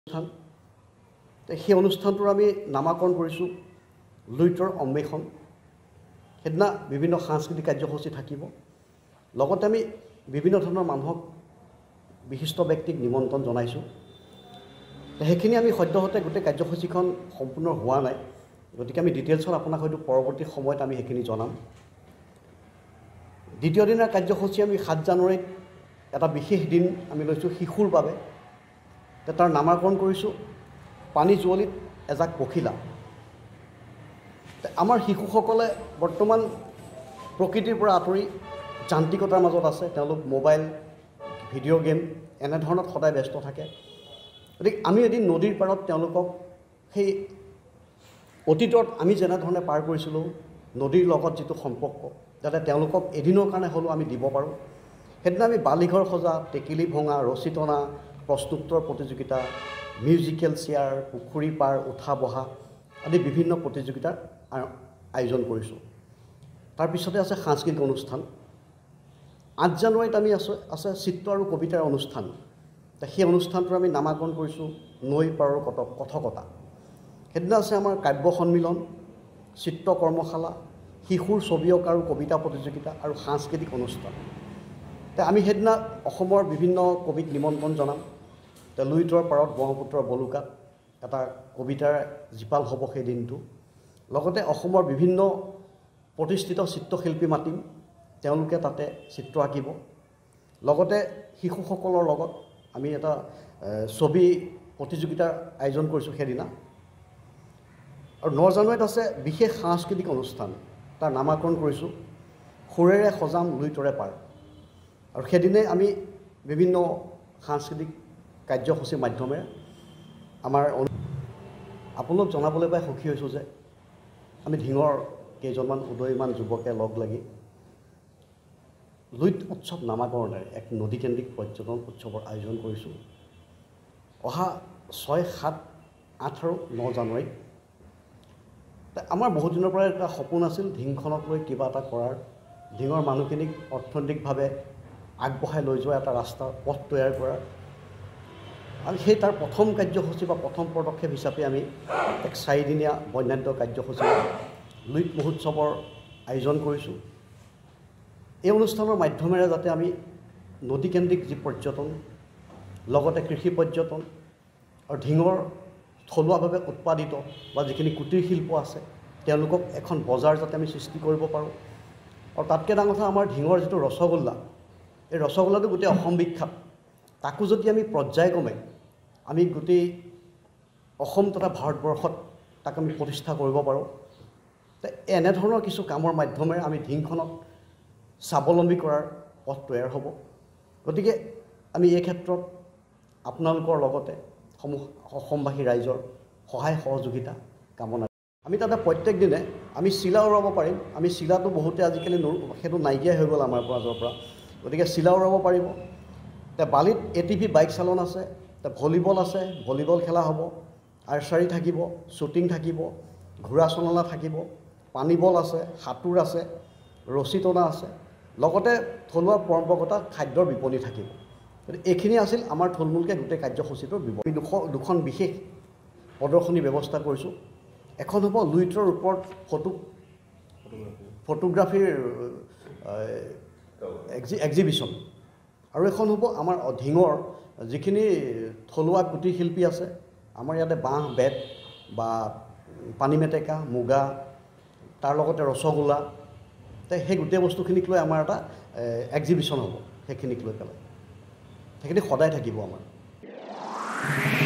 অনুষ্ঠান সেই অনুষ্ঠানটোৰ আমি নামাকৰণ কৰিছোঁ লুইতৰ অন্বেষণ। সেইদিনা বিভিন্ন সাংস্কৃতিক কাৰ্যসূচী থাকিব। লগতে আমি বিভিন্ন ধৰণৰ মানুহক বিশিষ্ট ব্যক্তিক নিমন্ত্ৰণ জনাইছোঁ। সেইখিনি আমি সদ্যহতে গোটেই কাৰ্যসূচীখন সম্পূৰ্ণ হোৱা নাই, গতিকে আমি ডিটেইলছত আপোনাক হয়তো পৰৱৰ্তী সময়ত আমি সেইখিনি জনাম। দ্বিতীয় দিনৰ কাৰ্যসূচী আমি 7 জানুৱাৰীত এটা বিশেষ দিন আমি লৈছোঁ শিশুৰ বাবে। তাৰ নামাকৰণ কৰিছোঁ পানী জুৱলিত এজাক পখিলা। আমাৰ শিশুসকলে বৰ্তমান প্ৰকৃতিৰ পৰা আঁতৰি যান্ত্ৰিকতাৰ মাজত আছে। তেওঁলোক মোবাইল, ভিডিঅ' গেম এনেধৰণত সদায় ব্যস্ত থাকে। গতিকে আমি এদিন নদীৰ পাৰত তেওঁলোকক সেই অতীতত আমি যেনেধৰণে পাৰ কৰিছিলোঁ নদীৰ লগত যিটো সম্পৰ্ক, যাতে তেওঁলোকক এদিনৰ কাৰণে হ'লেও আমি দিব পাৰোঁ। সেইদিনা আমি বালিঘৰ সজা, টেকেলি ভঙা, ৰছী টনা, প্ৰশ্নোত্তৰ প্ৰতিযোগিতা, মিউজিকেল চেয়াৰ, পুখুৰী পাৰ, উঠা বহা আদি বিভিন্ন প্ৰতিযোগিতাৰ আয়োজন কৰিছোঁ। তাৰপিছতে আছে সাংস্কৃতিক অনুষ্ঠান। 8 জানুৱাৰীত আমি আছে চিত্ৰ আৰু কবিতাৰ অনুষ্ঠান। সেই অনুষ্ঠানটোৰ আমি নামাকৰণ কৰিছোঁ নৈ পাৰৰ কথকতা। সেইদিনা আছে আমাৰ কাব্য সন্মিলন, চিত্ৰ কৰ্মশালা, শিশুৰ ছবি অঁকা আৰু কবিতা প্ৰতিযোগিতা আৰু সাংস্কৃতিক অনুষ্ঠান। আমি সেইদিনা অসমৰ বিভিন্ন কবিক নিমন্ত্ৰণ জনাম। লুইতৰ পাৰত ব্ৰহ্মপুত্ৰৰ বলুকাত এটা কবিতাৰ জীপাল হ'ব সেই দিনটো। লগতে অসমৰ বিভিন্ন প্ৰতিষ্ঠিত চিত্ৰশিল্পী মাতিম, তেওঁলোকে তাতে চিত্ৰ আঁকিব। লগতে শিশুসকলৰ লগত আমি এটা ছবি প্ৰতিযোগিতাৰ আয়োজন কৰিছোঁ সেইদিনা। আৰু 9 জানুৱাৰীত আছে বিশেষ সাংস্কৃতিক অনুষ্ঠান। তাৰ নামাকৰণ কৰিছোঁ সুৰেৰে সজাম লুইতৰে পাৰ। আৰু সেইদিনে আমি বিভিন্ন সাংস্কৃতিক কাৰ্যসূচীৰ মাধ্যমেৰে আমাৰ আপোনাক জনাবলৈ পাই সুখী হৈছোঁ যে আমি ঢিঙৰ কেইজনমান উদয়মান যুৱকে লগ লাগি লুইত উৎসৱ নামাকৰণেৰে এক নদীকেন্দ্ৰিক পৰ্যটন উৎসৱৰ আয়োজন কৰিছোঁ। অহা 6, 7, 8 আৰু 9 জানুৱাৰীত আমাৰ বহুত দিনৰ পৰা এটা সপোন আছিল ঢিংখনক লৈ কিবা এটা কৰাৰ, ঢিঙৰ মানুহখিনিক অৰ্থনৈতিকভাৱে আগবঢ়াই লৈ যোৱা এটা ৰাস্তা পথ তৈয়াৰ কৰাৰ। আৰু সেই তাৰ প্ৰথম কাৰ্যসূচী বা প্ৰথম পদক্ষেপ হিচাপে আমি এক 4 দিনীয়া বৰ্ণাঢ্য কাৰ্যসূচী লুইত মহোৎসৱৰ আয়োজন কৰিছোঁ। এই অনুষ্ঠানৰ মাধ্যমেৰে যাতে আমি নদীকেন্দ্ৰিক যি পৰ্যটন, লগতে কৃষি পৰ্যটন আৰু ঢিঙৰ থলুৱাভাৱে উৎপাদিত বা যিখিনি কুটিৰ শিল্প আছে তেওঁলোকক এখন বজাৰ যাতে আমি সৃষ্টি কৰিব পাৰোঁ। আৰু তাতকৈ ডাঙৰ কথা আমাৰ ঢিঙৰ যিটো ৰসগোল্লা, এই ৰসগোল্লাটো গোটেই অসম বিখ্যাত। তাকো যদি আমি পৰ্যায়ক্ৰমে আমি গোটেই অসম তথা ভাৰতবৰ্ষত তাক আমি প্ৰতিষ্ঠা কৰিব পাৰোঁ, এনেধৰণৰ কিছু কামৰ মাধ্যমেৰে আমি ঢিংখনক স্বাৱলম্বী কৰাৰ পথ তৈয়াৰ হ'ব। গতিকে আমি এই ক্ষেত্ৰত আপোনালোকৰ লগতে অসমবাসী ৰাইজৰ সহায় সহযোগিতা কামনা। আমি তাতে প্ৰত্যেক দিনে আমি চিলা উৰাব পাৰিম। আমি চিলাটো বহুতে আজিকালি সেইটো নাইকিয়া হৈ গ'ল আমাৰ মাজৰ পৰা, গতিকে চিলা উৰাব পাৰিব। বালিত ATV বাইক চালন আছে, ভলীবল আছে, ভলীবল খেলা হ'ব, আৰ্চাৰী থাকিব, শ্বুটিং থাকিব, ঘোঁৰা চলনা থাকিব, পানী বল আছে, সাঁতোৰ আছে, ৰছী টনা আছে, লগতে থলুৱা পৰম্পৰাগত খাদ্যৰ বিপণী থাকিব। গতিকে এইখিনি আছিল আমাৰ থুলমূলকৈ গোটেই কাৰ্যসূচীটোৰ বিৱৰণ। দুখন বিশেষ প্ৰদৰ্শনী ব্যৱস্থা কৰিছোঁ। এখন হ'ব লুইতৰ ওপৰত ফটোগ্ৰাফীৰ এক্সিবিশ্যন, আৰু এখন হ'ব আমাৰ ঢিঙৰ যিখিনি থলুৱা কুটিৰ শিল্পী আছে। আমাৰ ইয়াতে বাঁহ, বেত বা পানী মেটেকা, মুগা, তাৰ লগতে ৰসগোল্লা, সেই গোটেই বস্তুখিনিক লৈ আমাৰ এটা এক্সিবিশ্যন হ'ব। সেইখিনিক লৈ পেলাই সেইখিনি সদায় থাকিব আমাৰ।